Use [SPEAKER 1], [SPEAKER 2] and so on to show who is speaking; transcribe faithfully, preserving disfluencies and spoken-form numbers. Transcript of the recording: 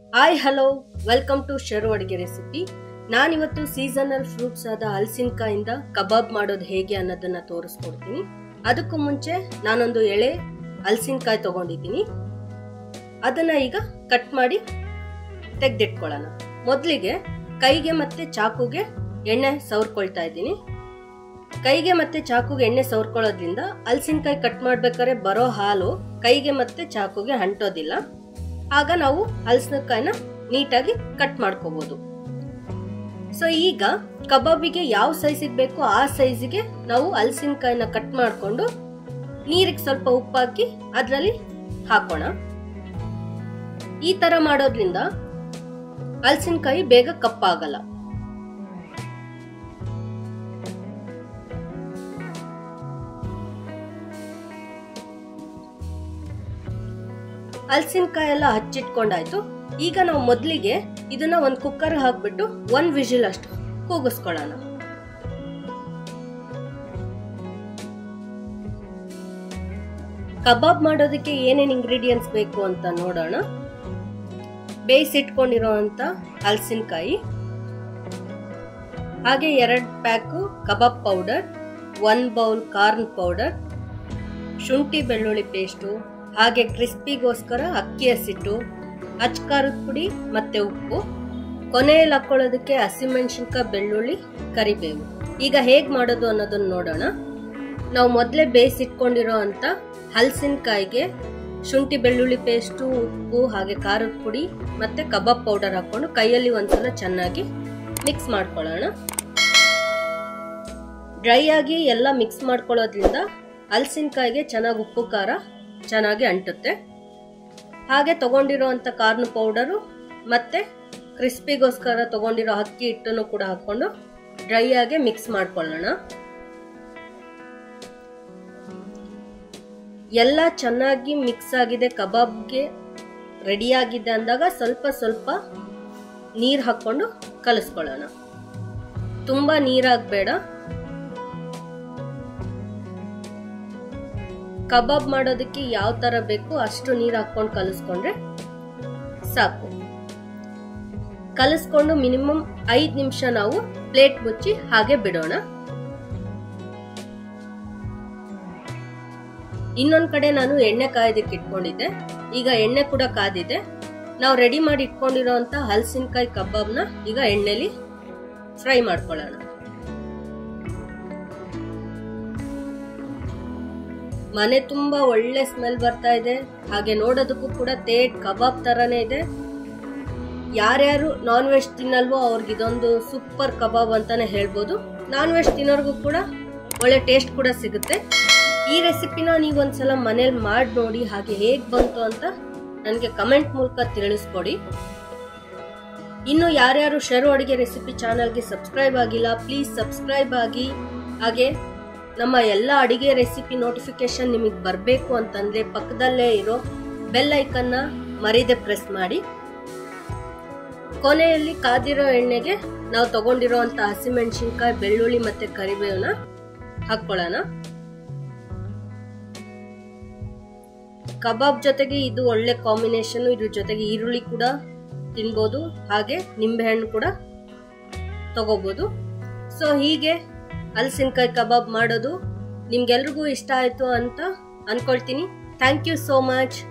[SPEAKER 1] Hi hello welcome to ಶರು ಅಡುಗೆ recipe. ನಾನಿವತ್ತು ಸೀಸನಲ್ ಫ್ರೂಟ್ಸ್ ಆದ ಹಲಸಿನಕಾಯಿಂದ ಕಬಾಬ್ ಮಾಡೋದು ಹೇಗೆ ಅನ್ನೋದನ್ನ ತೋರಿಸ್ಕೊಡ್ತೀನಿ. ಅದಕ್ಕೂ ಮುಂಚೆ ನಾನೊಂದು ಎಳೆ ಹಲಸಿನಕಾಯಿ ತಗೊಂಡಿದ್ದೀನಿ. ಅದನ್ನ ಈಗ ಕಟ್ ಮಾಡಿ ತೆಗೆದಿಟ್ಕೊಳ್ಳೋಣ. ಮೊದಲಿಗೆ ಕೈಗೆ ಮತ್ತೆ ಚಾಕುಗೆ ಎಣ್ಣೆ ಸವರ್ಕೊಳ್ತಾ ಇದ್ದೀನಿ. ಕೈಗೆ ಮತ್ತೆ ಚಾಕುಗೆ ಎಣ್ಣೆ ಸವರ್ಕೊಳ್ಳೋದ್ರಿಂದ ಹಲಸಿನಕಾಯಿ ಕಟ್ ಮಾಡ್ಬೇಕಾದ್ರೆ ಬರೋ ಹಾಲು ಕೈಗೆ ಮತ್ತೆ ಚಾಕುಗೆ ಅಂಟೋದಿಲ್ಲ. ಆಗ ನಾವು ಹಲಸಿನಕಾಯಿನ ನೀಟಾಗಿ ಕಟ್ ಮಾಡ್ಕೋಬಹುದು. ಸೊ ಈಗ ಕಬಾಬಿಗೆ ಯಾವ ಸೈಜಿಗೆ ಬೇಕು ಆ ಸೈಜಿಗೆ ನಾವು ಹಲಸಿನಕಾಯಿನ ಕಟ್ ಮಾಡಿಕೊಂಡು ನೀರಿಗೆ ಸ್ವಲ್ಪ ಉಪ್ಪಾಕಿ ಅದರಲ್ಲಿ ಹಾಕೋಣ. ಈ ತರ ಮಾಡೋದ್ರಿಂದ ಹಲಸಿನಕಾಯಿ ಬೇಗ ಕಪ್ಪಾಗಲ್ಲ. ಹಲಸಿನಕಾಯಿ ಎಲ್ಲ ಹಚ್ಚಿಟ್ಕೊಂಡಾಯ್ತು. ಈಗ ನಾವು ಮೊದಲಿಗೆ ಇದನ್ನ ಒಂದು ಕುಕ್ಕರ್ ಹಾಕ್ಬಿಟ್ಟು ಒಂದ್ ವಿಜಿಲ್ ಅಷ್ಟು ಕೂಗಿಸ್ಕೊಳ್ಳೋಣ. ಕಬಾಬ್ ಮಾಡೋದಕ್ಕೆ ಏನೇನು ಇಂಗ್ರೀಡಿಯೆಂಟ್ಸ್ ಬೇಕು ಅಂತ ನೋಡೋಣ. ಬೇಯಿಸಿಟ್ಕೊಂಡಿರೋಂಥ ಹಲಸಿನಕಾಯಿ, ಹಾಗೆ ಎರಡು pack kebab powder, one bowl corn powder, ಶುಂಠಿ ಬೆಳ್ಳುಳ್ಳಿ ಪೇಸ್ಟು, ಹಾಗೆ ಕ್ರಿಸ್ಪಿಗೋಸ್ಕರ ಅಕ್ಕಿ ಹಸಿಟ್ಟು, ಅಚ್ಕಾರದ ಪುಡಿ ಮತ್ತೆ ಉಪ್ಪು, ಕೊನೆಯಲ್ಲಿ ಹಾಕೊಳ್ಳೋದಕ್ಕೆ ಹಸಿಮೆಣಸಿನ್ಕಾಯಿ, ಬೆಳ್ಳುಳ್ಳಿ, ಕರಿಬೇವು. ಈಗ ಹೇಗ್ ಮಾಡೋದು ಅನ್ನೋದನ್ನ ನೋಡೋಣ. ನಾವು ಮೊದಲೇ ಬೇಯಿಸಿಟ್ಕೊಂಡಿರೋ ಅಂತ ಹಲಸಿನಕಾಯಿಗೆ ಶುಂಠಿ ಬೆಳ್ಳುಳ್ಳಿ ಪೇಸ್ಟು, ಉಪ್ಪು, ಹಾಗೆ ಖಾರದ ಪುಡಿ ಮತ್ತೆ ಕಬಾಬ್ ಪೌಡರ್ ಹಾಕೊಂಡು ಕೈಯಲ್ಲಿ ಒಂದ್ಸಲ ಚೆನ್ನಾಗಿ ಮಿಕ್ಸ್ ಮಾಡ್ಕೊಳ್ಳೋಣ. ಡ್ರೈ ಆಗಿ ಎಲ್ಲ ಮಿಕ್ಸ್ ಮಾಡ್ಕೊಳ್ಳೋದ್ರಿಂದ ಹಲಸಿನಕಾಯಿಗೆ ಚೆನ್ನಾಗಿ ಉಪ್ಪು ಖಾರ ಚೆನ್ನಾಗಿ ಅಂಟುತ್ತೆ. ಹಾಗೆ ತಗೊಂಡಿರೋಂಥ ಕಾರ್ನ್ ಪೌಡರು ಮತ್ತೆ ಕ್ರಿಸ್ಪಿಗೋಸ್ಕರ ತಗೊಂಡಿರೋ ಅಕ್ಕಿ ಹಿಟ್ಟನ್ನು ಕೂಡ ಹಾಕೊಂಡು ಡ್ರೈ ಆಗಿ ಮಿಕ್ಸ್ ಮಾಡ್ಕೊಳ್ಳೋಣ. ಎಲ್ಲ ಚೆನ್ನಾಗಿ ಮಿಕ್ಸ್ ಆಗಿದೆ, ಕಬಾಬ್ಗೆ ರೆಡಿ ಆಗಿದೆ ಅಂದಾಗ ಸ್ವಲ್ಪ ಸ್ವಲ್ಪ ನೀರು ಹಾಕೊಂಡು ಕಲಿಸ್ಕೊಳ್ಳೋಣ. ತುಂಬಾ ನೀರಾಗಬೇಡ. ಕಬಾಬ್ ಮಾಡೋದಕ್ಕೆ ಯಾವ ತರ ಬೇಕು ಅಷ್ಟು ನೀರು ಹಾಕೊಂಡು ಕಲಿಸ್ಕೊಂಡ್ರೆ ಸಾಕು. ಕಲಿಸ್ಕೊಂಡು ಮಿನಿಮಮ್ ಐದು ನಿಮಿಷ ನಾವು ಪ್ಲೇಟ್ ಮುಚ್ಚಿ ಹಾಗೆ ಬಿಡೋಣ. ಇನ್ನೊಂದ್ ಕಡೆ ನಾನು ಎಣ್ಣೆ ಕಾಯೋದಕ್ಕೆ ಇಟ್ಕೊಂಡಿದ್ದೆ. ಈಗ ಎಣ್ಣೆ ಕೂಡ ಕಾದಿದೆ. ನಾವು ರೆಡಿ ಮಾಡಿ ಇಟ್ಕೊಂಡಿರೋಂಥ ಹಲಸಿನಕಾಯಿ ಕಬಾಬ್ನ ಈಗ ಎಣ್ಣೆಲಿ ಫ್ರೈ ಮಾಡ್ಕೊಳ್ಳೋಣ. ಮನೆ ತುಂಬಾ ಒಳ್ಳೆ ಸ್ಮೆಲ್ ಬರ್ತಾ ಇದೆ. ಹಾಗೆ ನೋಡೋದಕ್ಕೂ ಕೂಡ ತೇಟ್ ಕಬಾಬ್ ತರಾನೇ ಇದೆ. ಯಾರ್ಯಾರು ನಾನ್ ವೆಜ್ ತಿನ್ನಲ್ವೋ ಅವ್ರಿಗೆ ಇದೊಂದು ಸೂಪರ್ ಕಬಾಬ್ ಅಂತಾನೆ ಹೇಳ್ಬೋದು. ನಾನ್ ವೆಜ್ ತಿನ್ನೋರ್ಗೂ ಕೂಡ ಒಳ್ಳೆ ಟೇಸ್ಟ್ ಕೂಡ ಸಿಗುತ್ತೆ. ಈ ರೆಸಿಪಿನ ನೀವು ಒಂದ್ಸಲ ಮನೇಲಿ ಮಾಡಿ ನೋಡಿ, ಹಾಗೆ ಹೇಗ್ ಬಂತು ಅಂತ ನನಗೆ ಕಮೆಂಟ್ ಮೂಲಕ ತಿಳಿಸ್ಕೊಡಿ. ಇನ್ನು ಯಾರ್ಯಾರು ಶರು ಅಡುಗೆ ರೆಸಿಪಿ ಚಾನಲ್ಗೆ ಸಬ್ಸ್ಕ್ರೈಬ್ ಆಗಿಲ್ಲ, ಪ್ಲೀಸ್ ಸಬ್ಸ್ಕ್ರೈಬ್ ಆಗಿ. ಹಾಗೆ ನಮ್ಮ ಎಲ್ಲ ಅಡಿಗೆ ರೆಸಿಪಿ ನೋಟಿಫಿಕೇಶನ್ ನಿಮಗೆ ಬರಬೇಕು ಅಂತಂದ್ರೆ ಪಕ್ಕದಲ್ಲೇ ಇರೋ ಬೆಲ್ ಐಕನ್ನ ಮರೀದೆ ಪ್ರೆಸ್ ಮಾಡಿ. ಕೊನೆಯಲ್ಲಿ ಕಾದಿರೋ ಎಣ್ಣೆಗೆ ನಾವು ತಗೊಂಡಿರೋ ಅಂತ ಹಸಿಮೆಣಸಿನ್ಕಾಯಿ, ಬೆಳ್ಳುಳ್ಳಿ ಮತ್ತೆ ಕರಿಬೇವನ್ನ ಹಾಕೊಳ್ಳೋಣ. ಕಬಾಬ್ ಜೊತೆಗೆ ಇದು ಒಳ್ಳೆ ಕಾಂಬಿನೇಷನ್. ಇದ್ರ ಜೊತೆಗೆ ಈರುಳ್ಳಿ ಕೂಡ ತಿನ್ಬೋದು, ಹಾಗೆ ನಿಂಬೆಹಣ್ಣು ಕೂಡ ತಗೋಬಹುದು. ಸೊ ಹೀಗೆ ಹಲಸಿನಕಾಯಿ ಕಬಾಬ್ ಮಾಡೋದು ನಿಮ್ಗೆಲ್ರಿಗೂ ಇಷ್ಟ ಆಯ್ತು ಅಂತ ಅನ್ಕೊಳ್ತೀನಿ. Thank you so much.